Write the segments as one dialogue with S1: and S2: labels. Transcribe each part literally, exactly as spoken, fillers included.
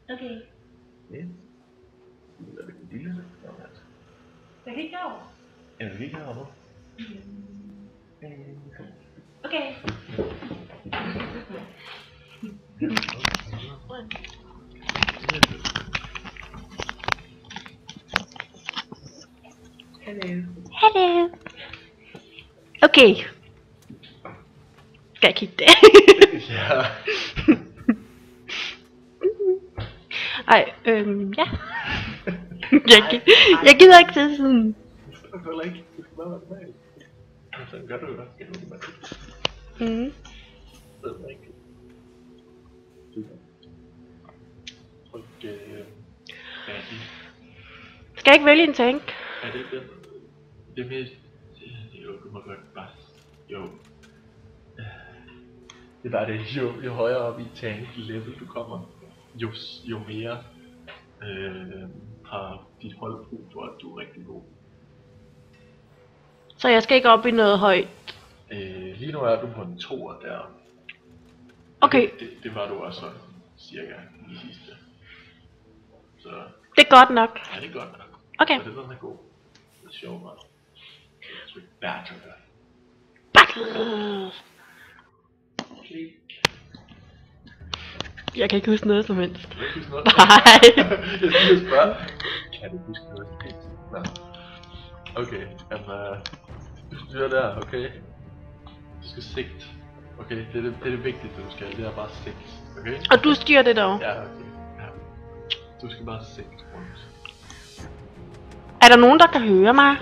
S1: Okay.
S2: Ja. Nu er det en lille.
S1: Jeg kan ikke over.
S2: Er du ikke herovre?
S1: Okay.
S2: Hello.
S1: Hello. Okay. Skal jeg kigge det?
S2: Ja.
S1: Ej, øhm, ja. jeg, gi jeg gider ikke til sådan.
S2: Det skal du ikke. Du skal bare være tilbage. Sådan gør du jo. Skal du bare
S1: Mhm.
S2: det er ikke. Super. Tryk øh, færdig.
S1: Skal jeg ikke vælge en tank?
S2: Er det den? Det er mest... Jo, du må godt bare... Jo. Det er bare det, jo, jo højere op i tank level du kommer, jo, jo mere øh, har dit hold brug for, at du er rigtig god.
S1: Så jeg skal ikke op i noget højt.
S2: Øh, lige nu er du på en toer der.
S1: Okay.
S2: Det, det, det var du også sådan, cirka i sidste. Så
S1: Det er godt nok.
S2: ja, det er godt nok.
S1: Okay.
S2: Så det den er god. Det er sjovt meget. Tryk battle.
S1: Battle.
S2: Klik.
S1: Jeg kan ikke huske noget som helst.
S2: Du kan ikke huske noget?
S1: Nej.
S2: Jeg skal spørge. Kan du huske noget som helst? Nå. Okay, jamen, uh, du styrer der, okay? Du skal sigte. Okay, det er det, det er det vigtigste du skal, det er bare sigte, okay?
S1: Og du styrer det dog.
S2: Ja, okay. Ja. Du skal bare sigte rundt.
S1: Er der nogen der kan høre mig?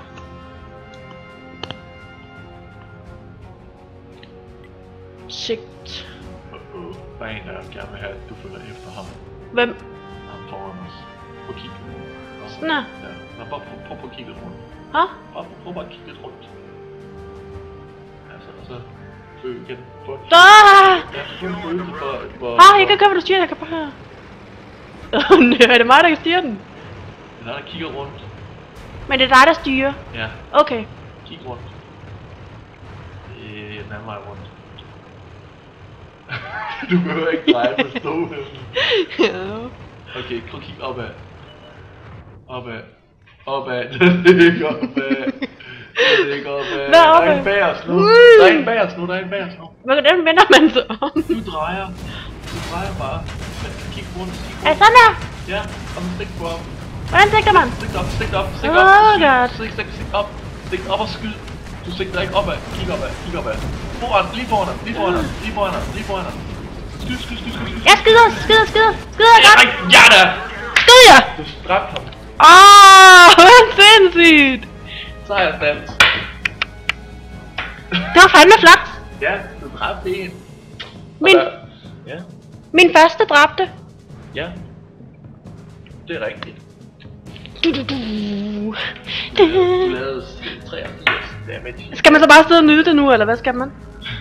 S1: Sigt.
S2: Uh -oh. Der er en der gerne vil have, at du følger efter ham.
S1: Hvem?
S2: Ham foran os. Prøv at kigge rundt.
S1: Nå.
S2: Ja, Nå, bare prøv, prøv, prøv at kigge lidt rundt.
S1: Hå?
S2: Bare, prøv bare at kigge lidt rundt. Altså, og så følg igen. Få
S1: Ah!
S2: Ja, få en følelse for, hvor...
S1: Ah, jeg kan ikke høre hvad du siger, jeg kan bare høre. Er det mig der kan styre den?
S2: Det er der, der kigger rundt.
S1: Men det er dig der styrer.
S2: Ja,
S1: Okay.
S2: kig rundt. Øh, den anden vej rundt. Du behøver ikke dreje på stålen.
S1: Ja.
S2: Okay, prøv at kigge opad. Opad. Opad. Det er ikke opad. Det er ikke opad.
S1: Hvad er
S2: Der
S1: opad?
S2: er en bag os nu. Der er en bag os nu. Der er en bag os nu.
S1: Hvordan vender man så om?
S2: Du drejer. Du drejer bare. Men kig rundt. Kig
S1: Er
S2: rundt.
S1: sådan der?
S2: Ja, og så stik på op.
S1: Hvordan sigter man?
S2: Stik op, stik op, stik
S1: Åh,
S2: op.
S1: godt.
S2: Stik, stik, stik op. Stik op og skyd. Du sigter ikke opad. Kig opad, kig opad. Foran, lige foran ham, lige foran ham, lige foran ham, lige foran ham. Skyd, skyd, skyd, skyd, skyd.
S1: Jeg skyder, skyder, skyder, skyder
S2: Ja,
S1: godt.
S2: ja da!
S1: Skyd jeg!
S2: Du dræbte ham.
S1: Åh, hvad sindssygt.
S2: Sejrsdans.
S1: Det var fandme flot.
S2: Ja, du dræbte en. Og
S1: Min,
S2: der- Ja,
S1: min første dræbte.
S2: ja. Det er rigtigt.
S1: Du, du, du.
S2: Du lavede treogfirs damage.
S1: Skal man så bare sidde og nyde det nu, eller hvad skal man?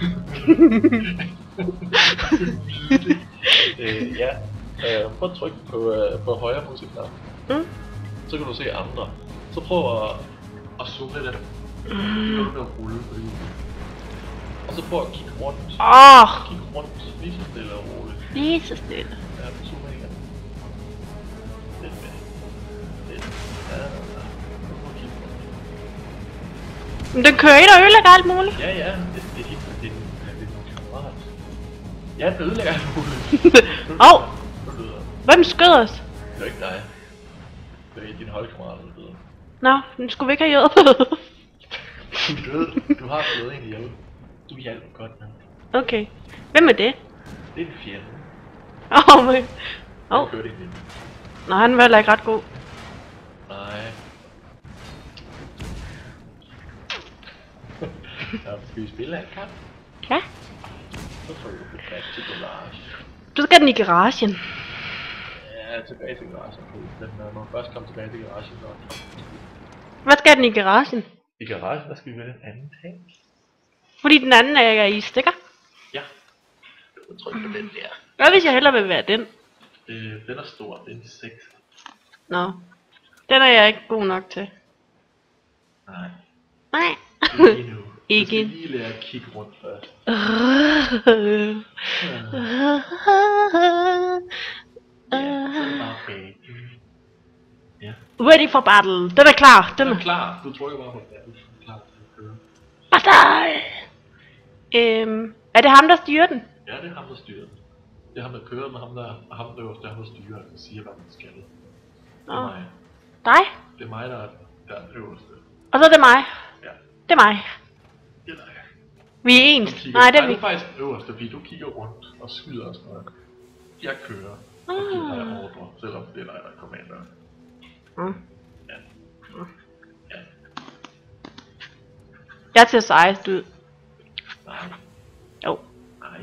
S2: øh, ja. Øh, prøv at trykke på, øh, på højre musikknap.
S1: Mm.
S2: Så kan du se andre. Så prøv at, at zoome lidt af dem. Så kan du rulle på det. Og så prøv at kigge rundt.
S1: Åh,
S2: Kig rundt lige så stille og roligt.
S1: lige så stille.
S2: Ja, zoome igen. Lidt med. Lidt. Ja, ja, ja. Prøv at kigge rundt.
S1: Men den kører ind og ødelægger alt muligt.
S2: Ja, ja. Det, det er helt det er, det er nogle kammerat. Ja, det ødelægger alt muligt.
S1: Åh,
S2: Du døder.
S1: hvem skød os?
S2: Det er ikke dig. Det er din holdkammerat, der døde.
S1: Nå, den skulle vi ikke have hjulpet.
S2: Du er død. Du har slået en ihjel. Du hjalp godt med.
S1: Okay, hvem er det?
S2: Det er en fjende.
S1: Åh, oh, men...
S2: Åh.
S1: Åh,
S2: Oh. Kørte ind i den.
S1: nej, han var heller ikke ret god.
S2: Nej. Ja, skal vi spille af en kamp?
S1: Ja,
S2: Så får du det back til garage.
S1: du skal den i garagen.
S2: Ja, tilbage til garagen. Men uh, når vi først kommer tilbage til garagen, så...
S1: Hvad skal den i garagen?
S2: I garagen, der skal vi vælge en anden tank.
S1: Fordi den anden er i stikker.
S2: Ja. Du kan trykke på den der.
S1: Hvad hvis jeg hellere vil være den?
S2: Øh, den er stor, den er seks.
S1: Nå, den er jeg ikke god nok til.
S2: Nej,
S1: Nej.
S2: ikke endnu.
S1: Ikke
S2: Du skal
S1: endnu.
S2: lige lære at kigge rundt først.
S1: Øh.
S2: Ja, så er det
S1: Ready for battle. Den er klar. Den
S2: Den
S1: er
S2: er klar. Du trykker bare på den. Du er klar til at køre.
S1: battle. Øhm, er det ham, der styrer den?
S2: Ja, det er ham, der styrer den. Det er ham, der kører med ham, der og ham, der øverst, det er ham, der styrer og siger, hvad man skal. Det er
S1: Nå.
S2: mig.
S1: Dig?
S2: Det er mig, der er, der er den øverste.
S1: Og så er det mig.
S2: Ja,
S1: Det er mig.
S2: det er dig.
S1: Vi er
S2: Du
S1: ens.
S2: kigger,
S1: Nej, det er
S2: du
S1: vi.
S2: er faktisk den øverste, fordi du kigger rundt og skyder og sådan noget. Jeg kører og giver dig ordre, selvom det er dig, der er commander.
S1: Mm.
S2: Ja. Ja.
S1: Jeg er til at seje, du.
S2: Nej.
S1: Jo.
S2: Nej.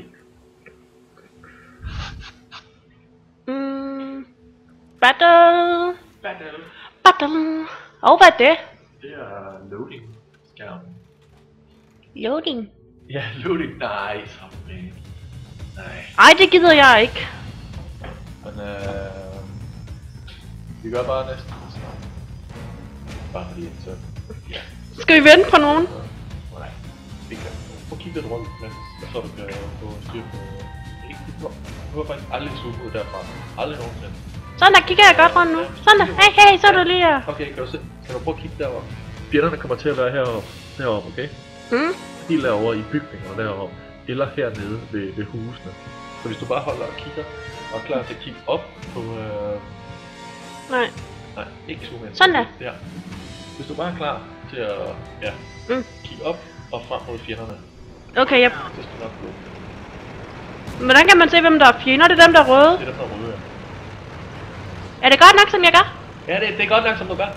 S1: Mm. Battle.
S2: Battle.
S1: Battle. Og hvad er det?
S2: Det er loading skærmen.
S1: Loading.
S2: Ja, loading. Nej, så fint. Nej.
S1: Ej, det gider jeg ikke.
S2: Men øh... vi gør bare næsten så. Bare fordi at så... Ja.
S1: Skal vi vente på nogen?
S2: Nej. Vi kan. Prøv at kigge lidt rundt, mens så du kan få styr på... Ikke du får. Du har faktisk aldrig zoome ud derfra. Aldrig nogensinde.
S1: Sådan der kigger jeg godt rundt nu. Sådan der. Hey, hey, så er du lige her.
S2: Okay, kan du se? Kan du prøve at kigge deroppe? Fjenderne kommer til at være heroppe, deroppe, okay?
S1: Mm.
S2: De er derovre i bygningerne deroppe, eller hernede ved, ved husene. Så hvis du bare holder og kigger, og er klar til at kigge op på... Øh...
S1: Nej.
S2: Nej, ikke zoome ind.
S1: Sådan der.
S2: Der. Hvis du bare er klar til at ja,
S1: Mm.
S2: kigge op og frem mod fjenderne,
S1: Okay, ja.
S2: så skal du nok gå.
S1: Hvordan kan man se, hvem der er fjender? Det er dem, der er røde.
S2: Det er dem, der er røde.
S1: Er det godt nok, som jeg gør?
S2: Ja, det, det er godt nok, som du gør.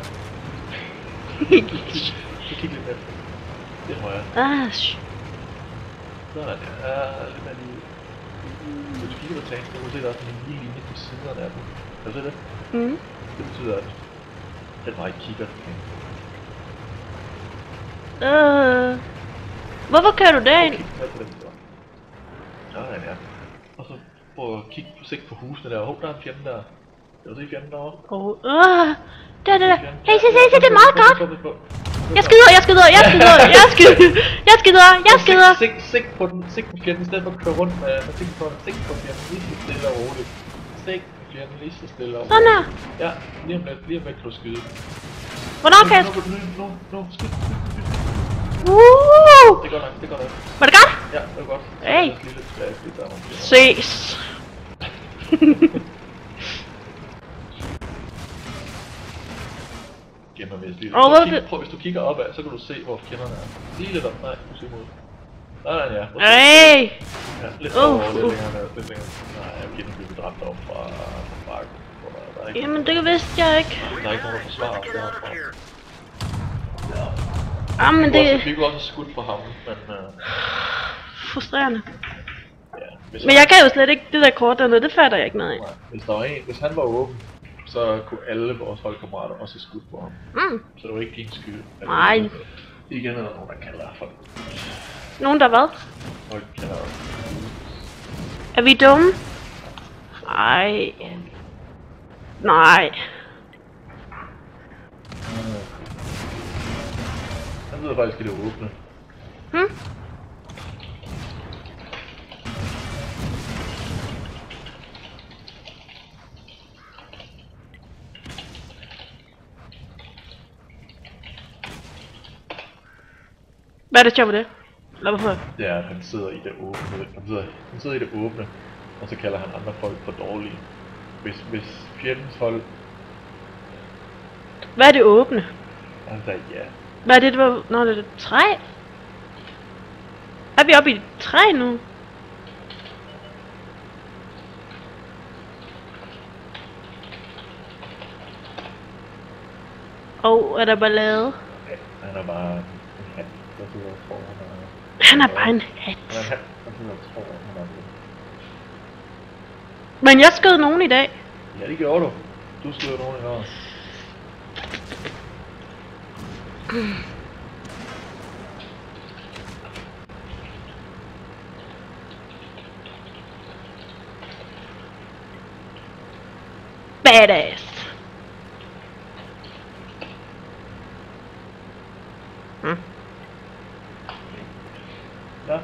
S2: Så kig lidt med. Det er højere.
S1: Ah, sh-
S2: Sådan, ja. Lidt mere lige. Hvis du kigger på tanken, så kan du se, at der er sådan en lille linje på siderne af dem. Kan du se det?
S1: mm.
S2: Det betyder, at den vej kigger.
S1: øh. Hvorfor kører du derind?
S2: Kig med på den der. Sådan, ja. Og så prøv at kigge på sigt på husene der. Hov, der er en fjende der. Kan du se fjenden derovre?
S1: Åh, øh. Det er det der. Hey, se, se, se, det er meget godt. Jeg skyder, jeg skyder, jeg skyder, jeg skyder, jeg skyder, jeg skyder.
S2: Sigt, sigt, sigt på den, sigt på fjenden, i stedet for at køre rundt med, med sigt på den, sigt på fjenden, lige så stille og roligt. Sigt på fjenden, lige så stille og roligt.
S1: Sådan her.
S2: Ja, lige om lidt, lige om lidt kan du skyde.
S1: Hvornår kan jeg...
S2: Nu, nu, nu, nu, skyd, skyd, skyd.
S1: Uh!
S2: Det går nok, det går nok.
S1: Var det godt?
S2: Ja, det var godt.
S1: Hey.
S2: Så lige lidt tilbage, fordi der er nogle fjender.
S1: Ses.
S2: Gemmer hvis lige.
S1: Åh,
S2: Prøv,
S1: hvad
S2: at kigge,
S1: det-
S2: prøv, hvis du kigger opad, så kan du se, hvor fjenderne er. Lige lidt op, nej, du ser mod. Nej, nej, ja.
S1: Hey.
S2: Ja, lidt
S1: Uh,
S2: over, lidt
S1: uh.
S2: længere ned, lidt længere. Nej, jeg bliver blevet dræbt op fra, fra bakken. hvor Der, der, er ikke,
S1: Jamen, det vidste jeg ikke.
S2: der er ikke nogen, der forsvarer os derfra.
S1: Jamen,
S2: Vi kunne også,
S1: det
S2: vi kunne også have skudt for ham, men uh,
S1: er frustrerende.
S2: ja. Hvis
S1: Men jeg kan jo slet ikke det der kort dernede, det fatter jeg ikke noget af.
S2: nej, hvis der var en, hvis han var åben, så kunne alle vores holdkammerater også have skudt på ham.
S1: Mm.
S2: Så det var ikke din skyld. at-
S1: Nej.
S2: Igen er der nogen, der kalder for
S1: Nogen der hvad?
S2: folk kalder
S1: Er vi dumme? Nej. Nej.
S2: Han sidder faktisk i det åbne.
S1: Hm? Hvad er det sjovt ved det? Eller hvorfor?
S2: Det er, at han sidder i det åbne. Han sidder, han sidder i det åbne, og så kalder han andre folk for dårlige. Hvis, hvis fjendens hold,
S1: Hvad er det åbne?
S2: han sagde ja.
S1: Hvad er det, det var... Nå, det er det træ? Er vi oppe i et træ nu? Og oh, er der ballade?
S2: Han er bare en hat, der sidder og tror, han er...
S1: Han er bare en hat.
S2: Han er en hat, der sidder og tror, han er...
S1: Men jeg skød nogen i dag.
S2: Ja, det gjorde du. Du skød nogen i år.
S1: Badass. Hmm.
S2: Ja.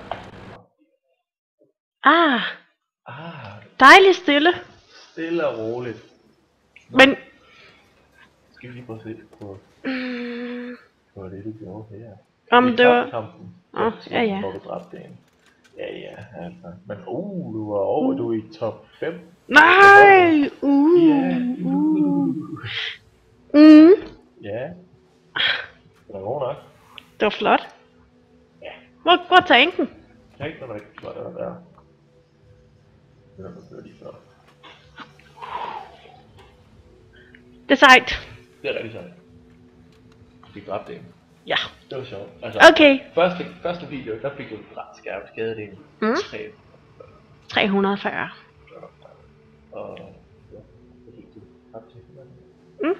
S1: Ah,
S2: Ah,
S1: dejligt stille.
S2: stille og roligt.
S1: Men
S2: Skal vi lige prøve at se på,
S1: Mm.
S2: på det, du gjorde her.
S1: Om det var...
S2: Kampen.
S1: Åh, ja, ja.
S2: Hvor du dræbte en. Ja, ja, altså. Men uh, du var over, du er i top fem.
S1: Nej! Uh,
S2: Ja.
S1: uh. Mm.
S2: Ja. Det var god nok.
S1: Det var flot.
S2: Ja.
S1: Hvor, hvor er tanken?
S2: Jeg har ikke noget rigtig flot at være. Det er noget lige før.
S1: Det er sejt.
S2: Det er rigtig sejt. Vi dræbte en.
S1: Ja.
S2: Det var sjovt. Altså,
S1: Okay.
S2: første, første video, der fik du en ret skarp skade en.
S1: Mm.
S2: tre.
S1: tre hundrede og fyrre.
S2: Og ja, så fik du ret til
S1: Mm.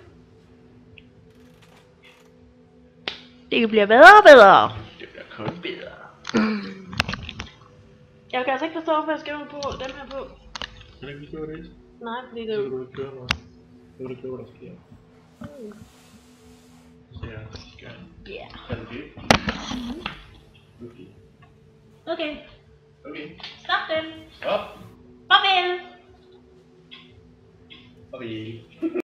S1: Det bliver bedre og bedre.
S2: det bliver kun bedre.
S1: Mm. Jeg kan altså ikke forstå, hvorfor jeg skal på den her på.
S2: Kan du ikke lige gøre det?
S1: Nej, fordi det
S2: Så
S1: er
S2: kan
S1: jo...
S2: du ikke gøre noget. Så kan du ikke gøre, hvad der sker. Så jeg skal...
S1: Ja.
S2: Er det det? Okay.
S1: Okay.
S2: Okay.
S1: Stop den.
S2: Stop.
S1: Farvel.
S2: Farvel.